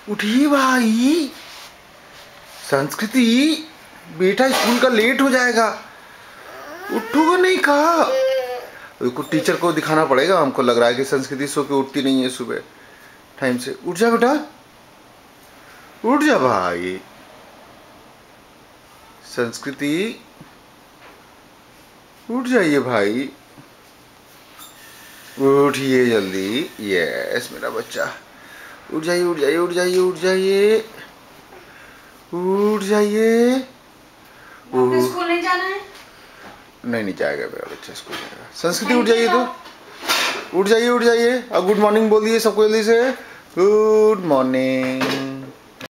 उठिए भाई। संस्कृति, बेटा स्कूल का लेट हो जाएगा, उठोगे नहीं कहा? कुछ टीचर को दिखाना पड़ेगा, हमको लग रहा है कि संस्कृति सो के उठती नहीं है सुबह टाइम से। उठ जा बेटा, उठ जा भाई। संस्कृति उठ जाइए भाई, उठिए जल्दी। यस मेरा बच्चा, उठ जाइए उठ जाइए उठ जाइए उठ जाइए उठ जाइए। स्कूल नहीं जाना है? नहीं जाएगा मेरा बच्चा, स्कूल जाएगा। संस्कृति उठ जाइए, तो उठ जाइए उठ जाइए। अब गुड मॉर्निंग बोल दिए सबको जल्दी से। Good morning.